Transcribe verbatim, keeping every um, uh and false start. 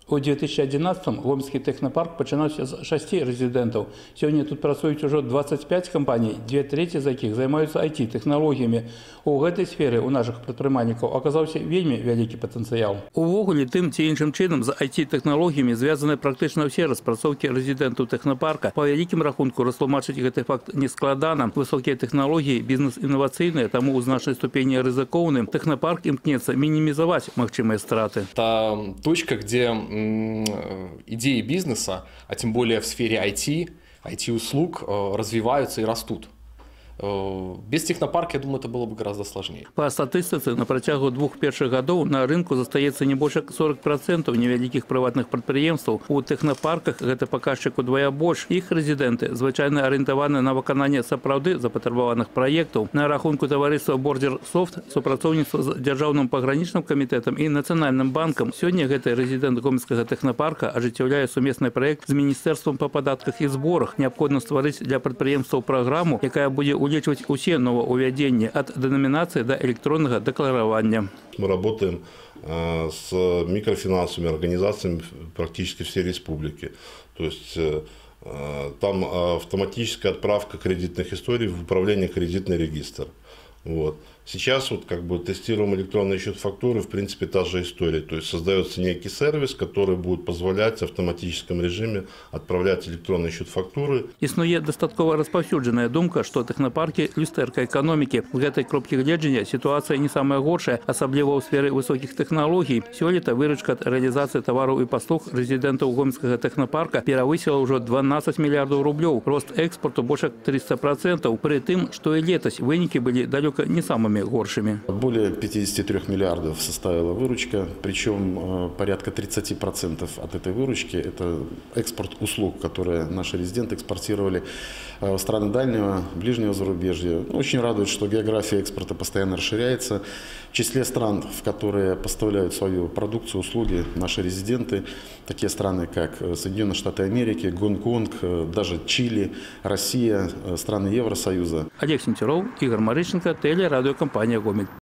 У две тысячи одиннадцатом Гомельский технопарк починався з шести резидентов. Сегодня тут працують уже двадцать пять компаний, две трети з яких займаються ай ти-технологіями. У этой сфері у наших предпринимальників оказався вельми великий потенціал. Увогуле, тим чи іншим чином з ай ти-технологіями зв'язані практично всі розпрацовки резидентів технопарка. По великим рахунку розтлумачити цей факт не складано. Високі технології, бізнес інноваційний, тому у значній ступені ризикованим, технопарк імкнеться мінімізувати можливі страти. Та точка, де идеи бизнеса, а тем более в сфере ай ти, ай ти-услуг развиваются и растут. Без технопарка, я думаю, это было бы гораздо сложнее. По статистике, на протягу двух перших годов на рынку застаецца не больше сорок процентов невеликих приватных предприемств. У технопарках это показчик удвоя больше. Их резиденты звычайно ориентованы на выкананне сапраўды запатрабаваных проектов. На рахунку товариства Border Soft супрацоўніцтва з Дзяржаўным пагранічным камітэтам и Национальным банком. Сегодня гэты резидент Гомельского технопарка ажыццяўляе сумесны проект с Министерством по податках и сборах. Необходимо стварыць для предприемстваў программу, якая будет улечивать все нововведения от деноминации до электронного декларирования. Мы работаем с микрофинансовыми организациями практически всей республики. То есть там автоматическая отправка кредитных историй в управление кредитный регистр. Вот. Сейчас вот как бы тестируем электронный счет фактуры, в принципе, та же история. То есть создается некий сервис, который будет позволять в автоматическом режиме отправлять электронный счет фактуры. Існує дастаткова розповсюджена думка, що технопарки – люстерка економіки. В этой кропке гледжання ситуація не самая горшая, особливо у сфері високих технологій. Сьогодні виручка від реалізації товарів і послуг резидентів Гомельського технопарка перевысила уже дванадцать миллиардов рублей. Рост експорту більше триста процентов. При тим, що і летось виники були далеко не самими горшими. Более пятидесяти трёх миллиардов составила выручка, причем порядка тридцати процентов от этой выручки – это экспорт услуг, которые наши резиденты экспортировали в страны дальнего, ближнего зарубежья. Очень радует, что география экспорта постоянно расширяется. В числе стран, в которые поставляют свою продукцию, услуги наши резиденты, такие страны, как Соединенные Штаты Америки, Гонконг, даже Чили, Россия, страны Евросоюза. Олег Сентеров, Игорь Марыщенко, телерадиокомпания «Гомель».